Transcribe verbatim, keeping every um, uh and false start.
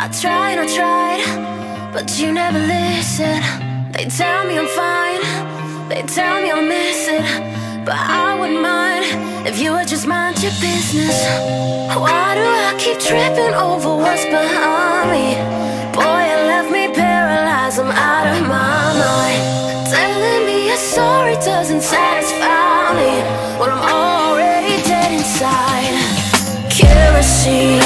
I tried, I tried, but you never listen. They tell me I'm fine, they tell me I'll miss it, but I wouldn't mind if you would just mind your business. Why do I keep tripping over what's behind me? Boy, you left me paralyzed, I'm out of my mind. Telling me you're sorry doesn't satisfy me when I'm already dead inside. Kerosene,